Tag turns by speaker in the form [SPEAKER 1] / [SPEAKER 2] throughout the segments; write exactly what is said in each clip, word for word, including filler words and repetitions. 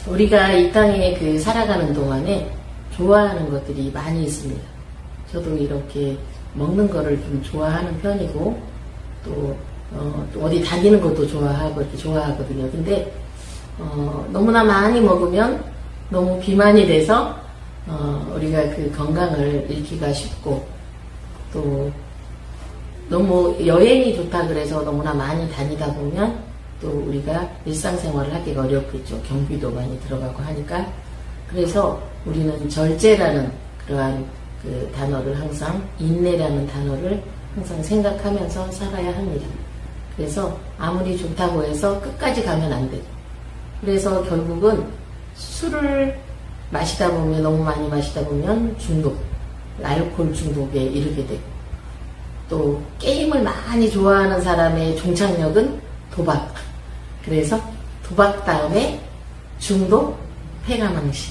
[SPEAKER 1] 우리가 이 땅에 그 살아가는 동안에 좋아하는 것들이 많이 있습니다. 저도 이렇게 먹는 거를 좀 좋아하는 편이고, 또, 어, 또 어디 다니는 것도 좋아하고, 이렇게 좋아하거든요. 근데, 어, 너무나 많이 먹으면 너무 비만이 돼서, 어, 우리가 그 건강을 잃기가 쉽고, 또, 너무 여행이 좋다 그래서 너무나 많이 다니다 보면 또 우리가 일상생활을 하기가 어렵겠죠. 경비도 많이 들어가고 하니까. 그래서 우리는 절제라는 그러한 그 단어를 항상, 인내라는 단어를 항상 생각하면서 살아야 합니다. 그래서 아무리 좋다고 해서 끝까지 가면 안 돼요. 그래서 결국은 술을 마시다 보면, 너무 많이 마시다 보면 중독, 알코올 중독에 이르게 되고, 또 게임을 많이 좋아하는 사람의 종착역은 도박. 그래서 도박 다음에 중독, 패가망신,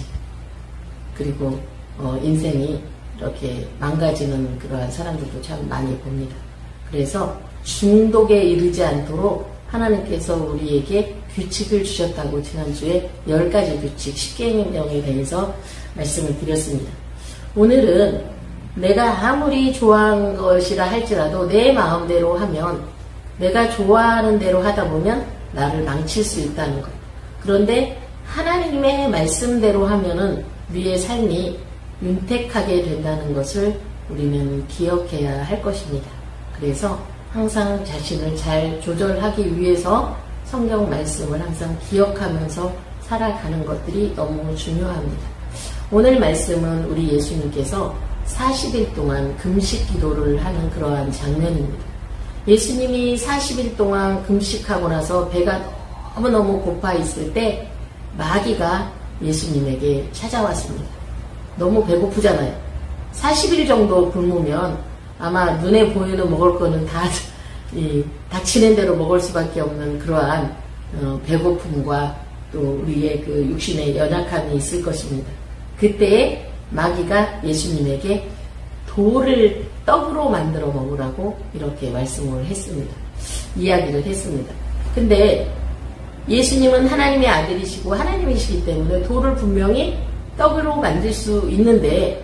[SPEAKER 1] 그리고 어, 인생이 이렇게 망가지는 그러한 사람들도 참 많이 봅니다. 그래서 중독에 이르지 않도록 하나님께서 우리에게 규칙을 주셨다고 지난주에 열 가지 규칙, 십계명에 대해서 말씀을 드렸습니다. 오늘은 내가 아무리 좋아하는 것이라 할지라도 내 마음대로 하면, 내가 좋아하는 대로 하다 보면 나를 망칠 수 있다는 것. 그런데 하나님의 말씀대로 하면은 우리의 삶이 윤택하게 된다는 것을 우리는 기억해야 할 것입니다. 그래서 항상 자신을 잘 조절하기 위해서 성경 말씀을 항상 기억하면서 살아가는 것들이 너무 중요합니다. 오늘 말씀은 우리 예수님께서 사십 일 동안 금식 기도를 하는 그러한 장면입니다. 예수님이 사십 일 동안 금식하고 나서 배가 너무너무 고파 있을 때 마귀가 예수님에게 찾아왔습니다. 너무 배고프잖아요. 사십 일 정도 굶으면 아마 눈에 보이는 먹을 거는 다 이, 닥치는 대로 먹을 수밖에 없는 그러한 어, 배고픔과 또 우리의 그 육신의 연약함이 있을 것입니다. 그때에 마귀가 예수님에게 돌을 떡으로 만들어 먹으라고 이렇게 말씀을 했습니다. 이야기를 했습니다. 근데 예수님은 하나님의 아들이시고 하나님이시기 때문에 돌을 분명히 떡으로 만들 수 있는데,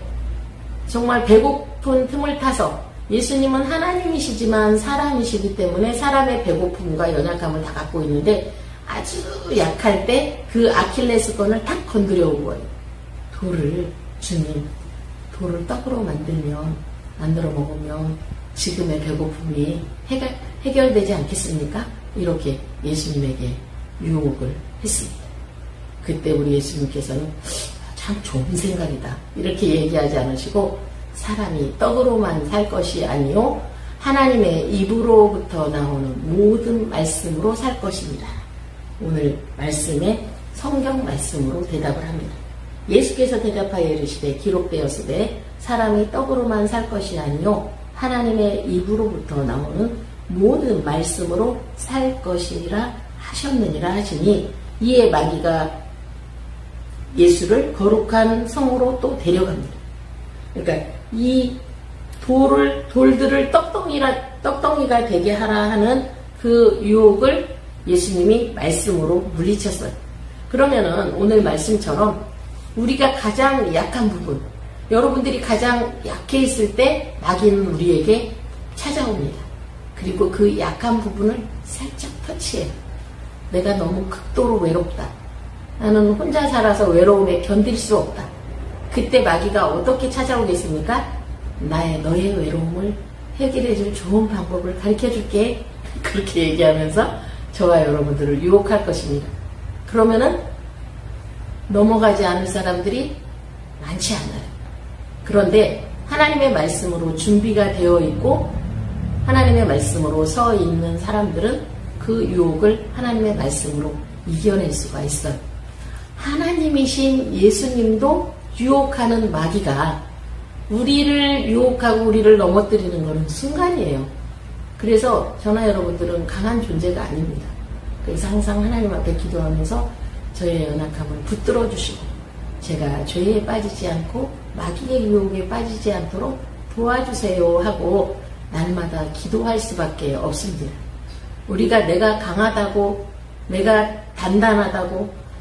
[SPEAKER 1] 정말 배고픈 틈을 타서, 예수님은 하나님이시지만 사람이시기 때문에 사람의 배고픔과 연약함을 다 갖고 있는데 아주 약할 때 그 아킬레스건을 탁 건드려 온 거예요. 돌을, 주님, 돌을 떡으로 만들면, 만들어 먹으면 지금의 배고픔이 해결, 해결되지 않겠습니까? 이렇게 예수님에게 유혹을 했습니다. 그때 우리 예수님께서는 참 좋은 생각이다, 이렇게 얘기하지 않으시고, 사람이 떡으로만 살 것이 아니요 하나님의 입으로부터 나오는 모든 말씀으로 살 것입니다. 오늘 말씀에 성경 말씀으로 대답을 합니다. 예수께서 대답하여 이르시되 기록되었으되 사람이 떡으로만 살 것이 아니요 하나님의 입으로부터 나오는 모든 말씀으로 살 것이라 하셨느니라 하시니, 이에 마귀가 예수를 거룩한 성으로 또 데려갑니다. 그러니까 이 돌을, 돌들을 떡덩이라, 떡덩이가 되게 하라 하는 그 유혹을 예수님이 말씀으로 물리쳤어요. 그러면은 오늘 말씀처럼 우리가 가장 약한 부분, 여러분들이 가장 약해 있을 때 마귀는 우리에게 찾아옵니다. 그리고 그 약한 부분을 살짝 터치해요. 내가 너무 극도로 외롭다, 나는 혼자 살아서 외로움에 견딜 수 없다. 그때 마귀가 어떻게 찾아오겠습니까? 나의, 너의 외로움을 해결해줄 좋은 방법을 가르쳐줄게. 그렇게 얘기하면서 저와 여러분들을 유혹할 것입니다. 그러면은 넘어가지 않을 사람들이 많지 않아요. 그런데 하나님의 말씀으로 준비가 되어 있고 하나님의 말씀으로 서 있는 사람들은 그 유혹을 하나님의 말씀으로 이겨낼 수가 있어요. 하나님이신 예수님도 유혹하는 마귀가 우리를 유혹하고 우리를 넘어뜨리는 것은 순간이에요. 그래서 저나 여러분들은 강한 존재가 아닙니다. 그래서 항상 하나님 앞에 기도하면서 저의 연약함을 붙들어 주시고, 제가 죄에 빠지지 않고 마귀의 유혹에 빠지지 않도록 도와주세요 하고 날마다 기도할 수밖에 없습니다. 우리가 내가 강하다고, 내가 단단하다고,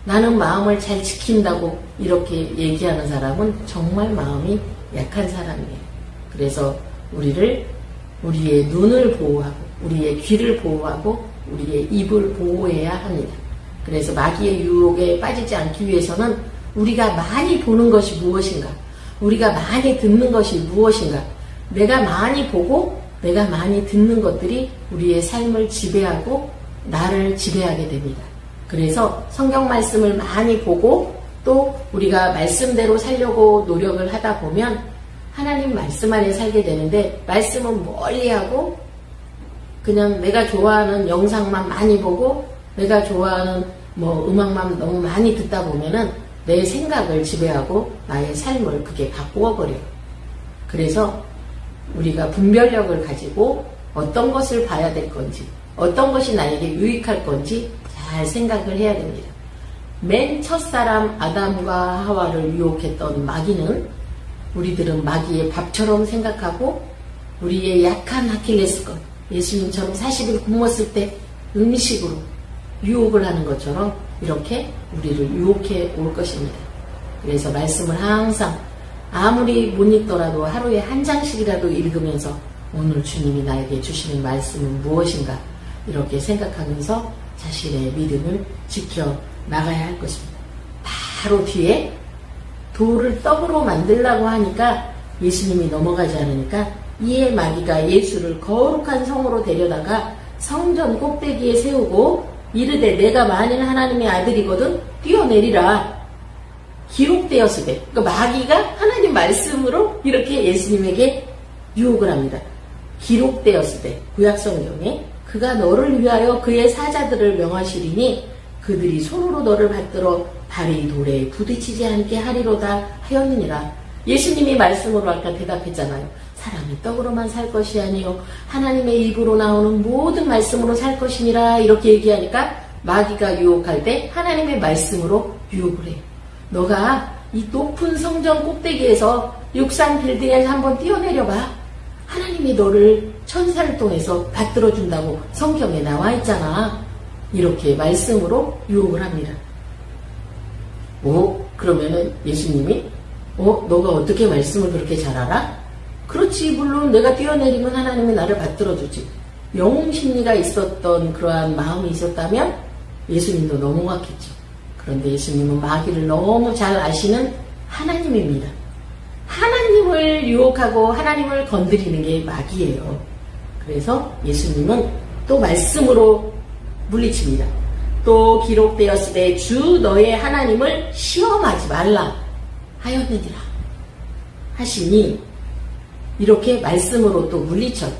[SPEAKER 1] 나는 마음을 잘 지킨다고 이렇게 얘기하는 사람은 정말 마음이 약한 사람이에요. 그래서 우리를 우리의 눈을 보호하고 우리의 귀를 보호하고 우리의 입을 보호해야 합니다. 그래서 마귀의 유혹에 빠지지 않기 위해서는 우리가 많이 보는 것이 무엇인가, 우리가 많이 듣는 것이 무엇인가, 내가 많이 보고 내가 많이 듣는 것들이 우리의 삶을 지배하고 나를 지배하게 됩니다. 그래서 성경 말씀을 많이 보고 또 우리가 말씀대로 살려고 노력을 하다 보면 하나님 말씀 안에 살게 되는데, 말씀은 멀리하고 그냥 내가 좋아하는 영상만 많이 보고 내가 좋아하는 뭐 음악만 너무 많이 듣다 보면은 내 생각을 지배하고 나의 삶을 그게 바꾸어 버려요. 그래서 우리가 분별력을 가지고 어떤 것을 봐야 될 건지, 어떤 것이 나에게 유익할 건지 잘 생각을 해야 됩니다. 맨 첫사람 아담과 하와를 유혹했던 마귀는 우리들은 마귀의 밥처럼 생각하고 우리의 약한 아킬레스건, 예수님처럼 사십 일 굶었을 때 음식으로 유혹을 하는 것처럼 이렇게 우리를 유혹해 올 것입니다. 그래서 말씀을 항상 아무리 못 읽더라도 하루에 한 장씩이라도 읽으면서 오늘 주님이 나에게 주시는 말씀은 무엇인가 이렇게 생각하면서 자신의 믿음을 지켜 나가야 할 것입니다. 바로 뒤에 돌을 떡으로 만들라고 하니까 예수님이 넘어가지 않으니까 이에 마귀가 예수를 거룩한 성으로 데려다가 성전 꼭대기에 세우고 이르되 내가 만일 하나님의 아들이거든 뛰어내리라 기록되었으되, 그러니까 마귀가 하나님 말씀으로 이렇게 예수님에게 유혹을 합니다. 기록되었으되, 구약성경에 그가 너를 위하여 그의 사자들을 명하시리니 그들이 손으로 너를 받들어 발이 돌에 부딪히지 않게 하리로다 하였느니라. 예수님이 말씀으로 아까 대답했잖아요. 사람이 떡으로만 살 것이 아니요 하나님의 입으로 나오는 모든 말씀으로 살 것이니라. 이렇게 얘기하니까 마귀가 유혹할 때 하나님의 말씀으로 유혹을 해요. 너가 이 높은 성전 꼭대기에서 육상 빌딩에서 한번 뛰어내려봐. 하나님이 너를 천사를 통해서 받들어준다고 성경에 나와 있잖아. 이렇게 말씀으로 유혹을 합니다. 오, 그러면은 예수님이 어, 너가 어떻게 말씀을 그렇게 잘 알아? 그렇지, 물론 내가 뛰어내리면 하나님이 나를 받들어주지. 영웅심리가 있었던 그러한 마음이 있었다면 예수님도 넘어갔겠죠. 그런데 예수님은 마귀를 너무 잘 아시는 하나님입니다. 하나님을 유혹하고 하나님을 건드리는 게 마귀예요. 그래서 예수님은 또 말씀으로 물리칩니다. 또 기록되었으되 주 너의 하나님을 시험하지 말라 하였느니라 하시니 이렇게 말씀으로 또 물리쳐요.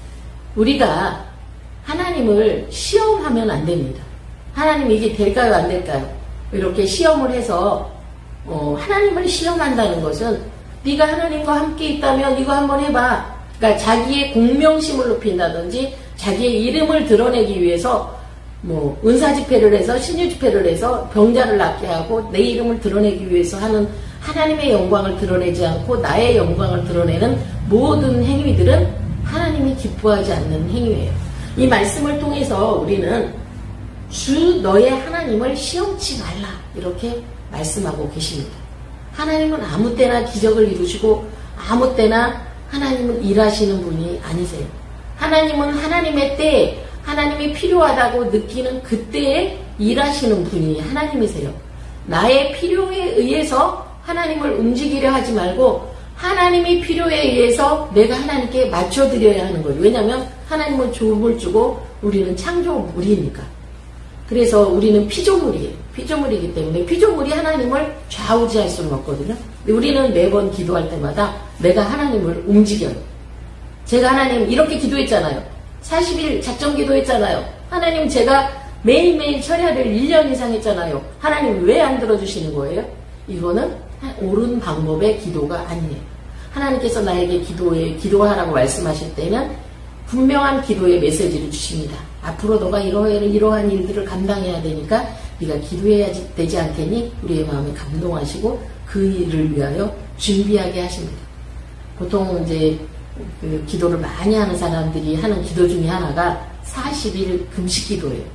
[SPEAKER 1] 우리가 하나님을 시험하면 안 됩니다. 하나님 이게 될까요 안 될까요? 이렇게 시험을 해서 어, 하나님을 시험한다는 것은 네가 하나님과 함께 있다면 이거 한번 해봐. 그러니까 자기의 공명심을 높인다든지 자기의 이름을 드러내기 위해서 뭐 은사 집회를 해서 신유 집회를 해서 병자를 낫게 하고 내 이름을 드러내기 위해서 하는 하나님의 영광을 드러내지 않고 나의 영광을 드러내는 모든 행위들은 하나님이 기뻐하지 않는 행위예요. 이 말씀을 통해서 우리는 주 너의 하나님을 시험치 말라 이렇게 말씀하고 계십니다. 하나님은 아무 때나 기적을 이루시고 아무 때나 하나님은 일하시는 분이 아니세요. 하나님은 하나님의 때에 하나님이 필요하다고 느끼는 그때에 일하시는 분이 하나님이세요. 나의 필요에 의해서 하나님을 움직이려 하지 말고 하나님이 필요에 의해서 내가 하나님께 맞춰드려야 하는 거예요. 왜냐하면 하나님은 조음을 주고 우리는 창조물이니까. 그래서 우리는 피조물이에요. 피조물이기 때문에 피조물이 하나님을 좌우지할 수는 없거든요. 우리는 매번 기도할 때마다 내가 하나님을 움직여요. 제가 하나님 이렇게 기도했잖아요. 사십 일 작정 기도했잖아요. 하나님 제가 매일매일 철야를 일 년 이상 했잖아요. 하나님 왜 안 들어주시는 거예요? 이거는 옳은 방법의 기도가 아니에요. 하나님께서 나에게 기도에 기도하라고 말씀하실 때는 분명한 기도의 메시지를 주십니다. 앞으로 너가 이러한, 이러한 일들을 감당해야 되니까 네가 기도해야 되지 않겠니? 우리의 마음에 감동하시고 그 일을 위하여 준비하게 하십니다. 보통 이제 그 기도를 많이 하는 사람들이 하는 기도 중에 하나가 사십 일 금식 기도예요.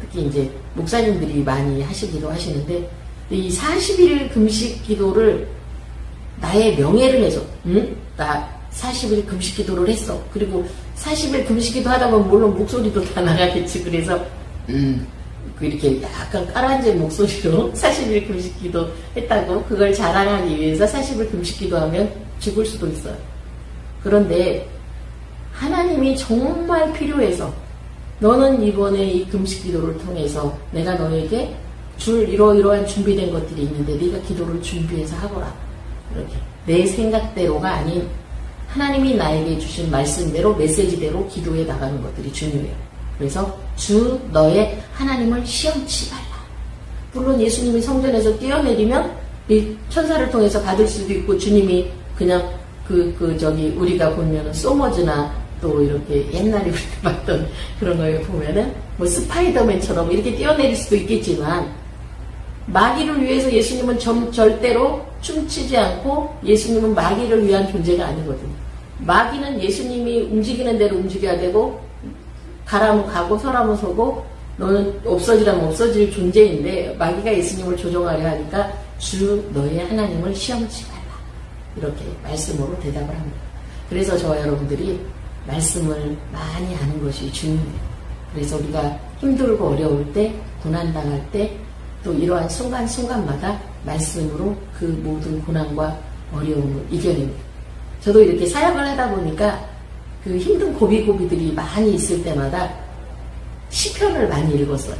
[SPEAKER 1] 특히 이제 목사님들이 많이 하시기도 하시는데, 이 사십 일 금식 기도를 나의 명예를 해서, 응? 나 사십 일 금식 기도를 했어. 그리고 사십 일 금식 기도 하다 보면 물론 목소리도 다 나가겠지. 그래서, 음, 이렇게 약간 깔아앉은 목소리로 사십 일 금식 기도 했다고 그걸 자랑하기 위해서 사십 일 금식 기도하면 죽을 수도 있어요. 그런데 하나님이 정말 필요해서 너는 이번에 이 금식 기도를 통해서 내가 너에게 줄 이러이러한 준비된 것들이 있는데 네가 기도를 준비해서 하거라. 이렇게 내 생각대로가 아닌 하나님이 나에게 주신 말씀대로 메시지대로 기도해 나가는 것들이 중요해요. 그래서 주 너의 하나님을 시험치 말라. 물론 예수님이 성전에서 뛰어내리면 이 천사를 통해서 받을 수도 있고, 주님이 그냥 그, 그 저기 우리가 보면은 소머즈나 또 이렇게 옛날에 우리가 봤던 그런 거에 보면은 뭐 스파이더맨처럼 이렇게 뛰어내릴 수도 있겠지만, 마귀를 위해서 예수님은 점, 절대로 춤추지 않고 예수님은 마귀를 위한 존재가 아니거든요. 마귀는 예수님이 움직이는 대로 움직여야 되고, 가라면 가고 서라면 서고 너는 없어지라면 없어질 존재인데, 마귀가 예수님을 조종하려 하니까 주 너의 하나님을 시험치 말라. 이렇게 말씀으로 대답을 합니다. 그래서 저와 여러분들이 말씀을 많이 아는 것이 중요해요. 그래서 우리가 힘들고 어려울 때, 고난당할 때, 또 이러한 순간순간마다 말씀으로 그 모든 고난과 어려움을 이겨냅니다. 저도 이렇게 사역을 하다 보니까 그 힘든 고비고비들이 많이 있을 때마다 시편을 많이 읽었어요.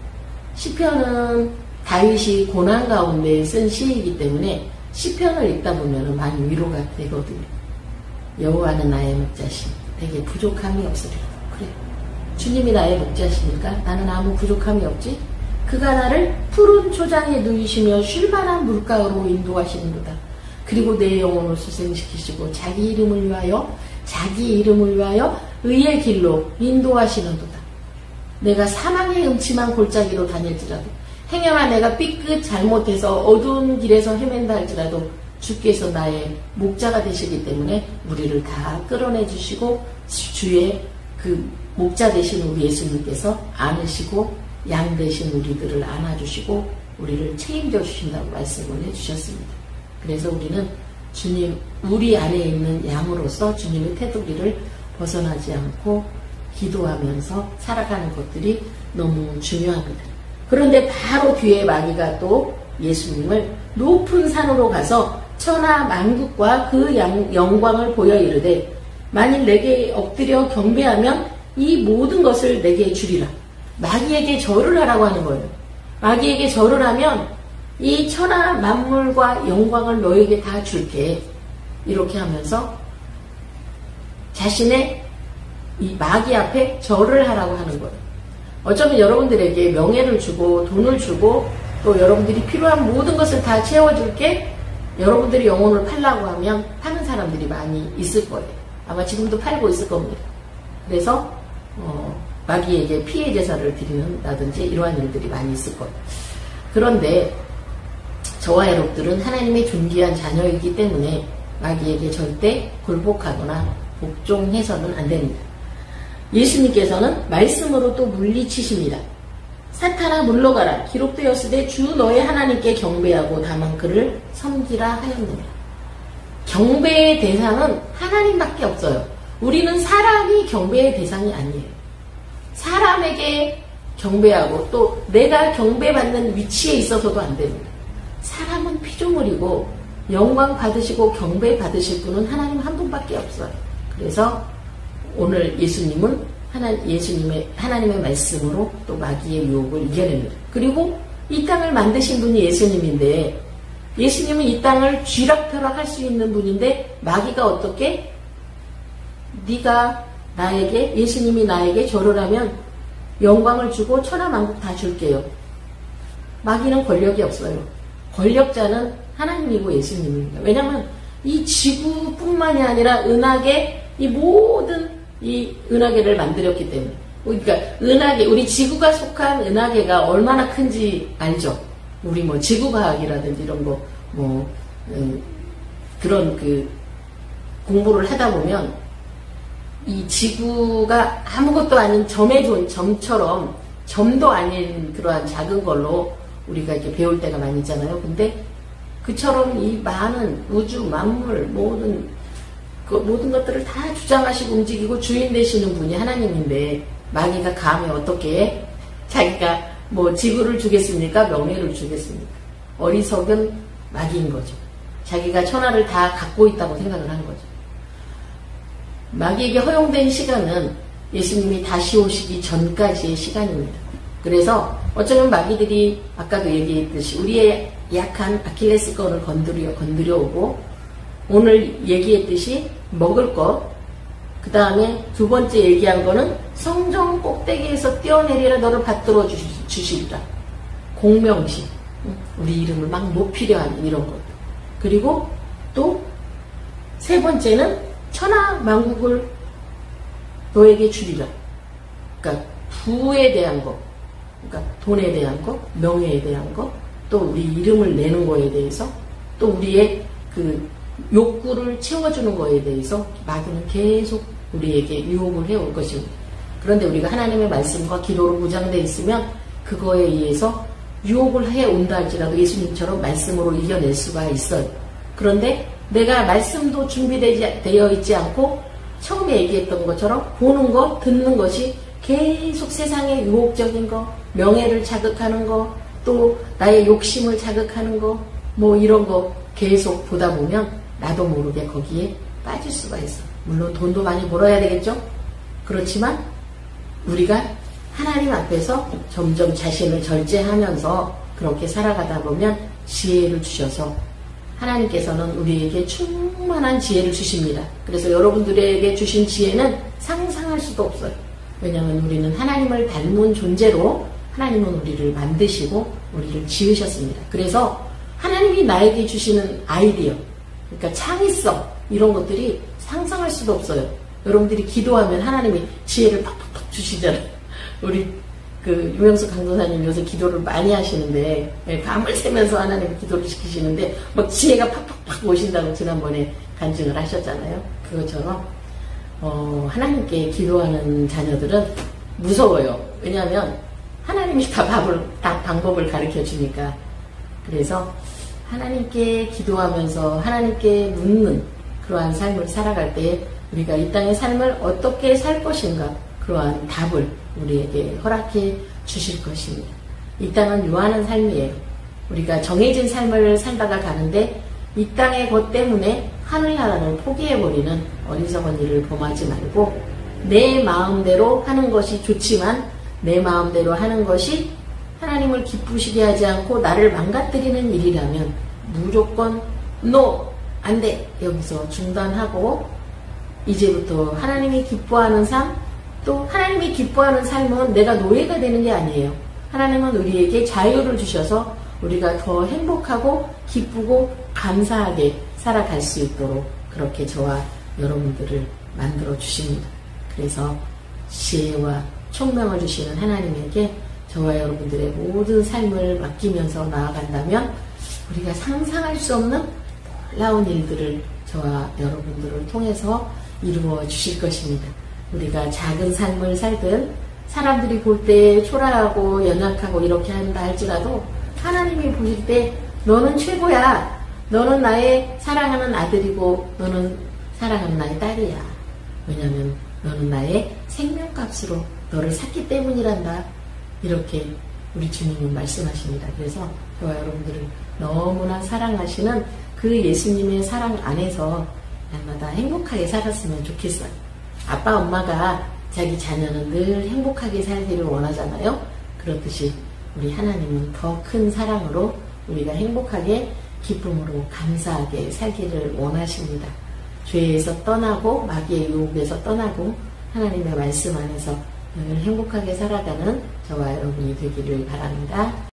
[SPEAKER 1] 시편은 다윗이 고난 가운데 쓴 시이기 때문에 시편을 읽다 보면 많이 위로가 되거든요. 여호와는 나의 목자시니 내게 부족함이 없으리라. 그래, 주님이 나의 목자시니까 나는 아무 부족함이 없지. 그가 나를 푸른 초장에 누이시며 쉴만한 물가로 인도하시는도다. 그리고 내 영혼을 수생시키시고 자기 이름을 위하여 자기 이름을 위하여 의의 길로 인도하시는도다. 내가 사망의 음침한 골짜기로 다닐지라도, 행여나 내가 삐끗 잘못해서 어두운 길에서 헤맨다 할지라도 주께서 나의 목자가 되시기 때문에 우리를 다 끌어내 주시고, 주의 그 목자 되신 우리 예수님께서 안으시고 양 되신 우리들을 안아주시고 우리를 책임져 주신다고 말씀을 해주셨습니다. 그래서 우리는 주님, 우리 안에 있는 양으로서 주님의 테두리를 벗어나지 않고 기도하면서 살아가는 것들이 너무 중요합니다. 그런데 바로 뒤에 마귀가 또 예수님을 높은 산으로 가서 천하 만국과 그 영광을 보여 이르되, 만일 내게 엎드려 경배하면 이 모든 것을 내게 주리라. 마귀에게 절을 하라고 하는 거예요. 마귀에게 절을 하면 이 천하 만물과 영광을 너에게 다 줄게. 이렇게 하면서 자신의 이 마귀 앞에 절을 하라고 하는 거예요. 어쩌면 여러분들에게 명예를 주고 돈을 주고 또 여러분들이 필요한 모든 것을 다 채워줄게, 여러분들이 영혼을 팔라고 하면 파는 사람들이 많이 있을 거예요. 아마 지금도 팔고 있을 겁니다. 그래서 어, 마귀에게 피해 제사를 드리는다든지 이러한 일들이 많이 있을 거예요. 그런데 저와 여러분들은 하나님의 존귀한 자녀이기 때문에 마귀에게 절대 굴복하거나 복종해서는 안 됩니다. 예수님께서는 말씀으로 또 물리치십니다. 사탄아 물러가라. 기록되었으되 주 너의 하나님께 경배하고 다만 그를 섬기라 하였느니라. 경배의 대상은 하나님밖에 없어요. 우리는 사람이 경배의 대상이 아니에요. 사람에게 경배하고 또 내가 경배받는 위치에 있어서도 안 됩니다. 사람은 피조물이고 영광 받으시고 경배 받으실 분은 하나님 한 분밖에 없어요. 그래서 오늘 예수님은 하나, 예수님의 하나님의 말씀으로 또 마귀의 유혹을 이겨냅니다. 그리고 이 땅을 만드신 분이 예수님인데, 예수님은 이 땅을 쥐락펴락할 수 있는 분인데 마귀가 어떻게? 네가 나에게, 예수님이 나에게 절을 하면 영광을 주고 천하만국 다 줄게요. 마귀는 권력이 없어요. 권력자는 하나님이고 예수님입니다. 왜냐하면 이 지구뿐만이 아니라 은하계, 이 모든 이 은하계를 만들었기 때문에. 그러니까 은하계, 우리 지구가 속한 은하계가 얼마나 큰지 알죠? 우리 뭐 지구과학이라든지 이런 거 뭐 음, 그런 그 공부를 하다 보면 이 지구가 아무것도 아닌 점의 존, 점처럼 점도 아닌 그러한 작은 걸로 우리가 이렇게 배울 때가 많이 있잖아요. 근데 그처럼 이 많은 우주, 만물, 모든, 그 모든 것들을 다 주장하시고 움직이고 주인 되시는 분이 하나님인데, 마귀가 감히 어떻게 자기가 뭐 지구를 주겠습니까? 명예를 주겠습니까? 어리석은 마귀인 거죠. 자기가 천하를 다 갖고 있다고 생각을 하는 거죠. 마귀에게 허용된 시간은 예수님이 다시 오시기 전까지의 시간입니다. 그래서 어쩌면 마귀들이 아까도 얘기했듯이 우리의 약한 아킬레스건을 건드려, 건드려 오고, 오늘 얘기했듯이 먹을 것, 그 다음에 두 번째 얘기한 거는 성전 꼭대기에서 뛰어내리라 너를 받들어 주시리라. 공명시, 우리 이름을 막 높이려 하는 이런 것. 그리고 또 세 번째는 천하 만국을 너에게 주리라. 그러니까 부에 대한 것, 그러니까 돈에 대한 것, 명예에 대한 것, 또 우리 이름을 내는 거에 대해서, 또 우리의 그 욕구를 채워주는 거에 대해서 마귀는 계속 우리에게 유혹을 해올 것입니다. 그런데 우리가 하나님의 말씀과 기도로 무장되어 있으면 그거에 의해서 유혹을 해온다 할지라도 예수님처럼 말씀으로 이겨낼 수가 있어요. 그런데 내가 말씀도 준비되어 있지 않고 처음에 얘기했던 것처럼 보는 것, 듣는 것이 계속 세상의 유혹적인 거, 명예를 자극하는 거, 또 나의 욕심을 자극하는 거, 뭐 이런 거 계속 보다 보면 나도 모르게 거기에 빠질 수가 있어. 물론 돈도 많이 벌어야 되겠죠? 그렇지만 우리가 하나님 앞에서 점점 자신을 절제하면서 그렇게 살아가다 보면 지혜를 주셔서 하나님께서는 우리에게 충만한 지혜를 주십니다. 그래서 여러분들에게 주신 지혜는 상상할 수도 없어요. 왜냐하면 우리는 하나님을 닮은 존재로 하나님은 우리를 만드시고 우리를 지으셨습니다. 그래서 하나님이 나에게 주시는 아이디어, 그러니까 창의성, 이런 것들이 상상할 수도 없어요. 여러분들이 기도하면 하나님이 지혜를 팍팍팍 주시잖아요. 우리 그 유명숙 강도사님 요새 기도를 많이 하시는데, 밤을 새면서 하나님을 기도를 시키시는데 막 지혜가 팍팍팍 오신다고 지난번에 간증을 하셨잖아요. 그것처럼 어, 하나님께 기도하는 자녀들은 무서워요. 왜냐하면 하나님이 다 밥을, 다 방법을 가르쳐 주니까. 그래서 하나님께 기도하면서 하나님께 묻는 그러한 삶을 살아갈 때 우리가 이 땅의 삶을 어떻게 살 것인가, 그러한 답을 우리에게 허락해 주실 것입니다. 이 땅은 유한한 삶이에요. 우리가 정해진 삶을 살다가 가는데 이 땅의 것 때문에 하늘나라를 포기해버리는 어리석은 일을 범하지 말고, 내 마음대로 하는 것이 좋지만 내 마음대로 하는 것이 하나님을 기쁘시게 하지 않고 나를 망가뜨리는 일이라면 무조건 NO! 안 돼! 여기서 중단하고, 이제부터 하나님이 기뻐하는 삶, 또 하나님이 기뻐하는 삶은 내가 노예가 되는 게 아니에요. 하나님은 우리에게 자유를 주셔서 우리가 더 행복하고 기쁘고 감사하게 살아갈 수 있도록 그렇게 저와 여러분들을 만들어 주십니다. 그래서 지혜와 총명을 주시는 하나님에게 저와 여러분들의 모든 삶을 맡기면서 나아간다면 우리가 상상할 수 없는 놀라운 일들을 저와 여러분들을 통해서 이루어 주실 것입니다. 우리가 작은 삶을 살든 사람들이 볼 때 초라하고 연약하고 이렇게 한다 할지라도 하나님이 보실 때 너는 최고야. 너는 나의 사랑하는 아들이고 너는 사랑하는 나의 딸이야. 왜냐하면 너는 나의 생명값으로 너를 샀기 때문이란다. 이렇게 우리 주님은 말씀하십니다. 그래서 저와 여러분들을 너무나 사랑하시는 그 예수님의 사랑 안에서 날마다 행복하게 살았으면 좋겠어요. 아빠 엄마가 자기 자녀는 늘 행복하게 살기를 원하잖아요. 그렇듯이 우리 하나님은 더 큰 사랑으로 우리가 행복하게 기쁨으로 감사하게 살기를 원하십니다. 죄에서 떠나고 마귀의 유혹에서 떠나고 하나님의 말씀 안에서 늘 행복하게 살아가는 저와 여러분이 되기를 바랍니다.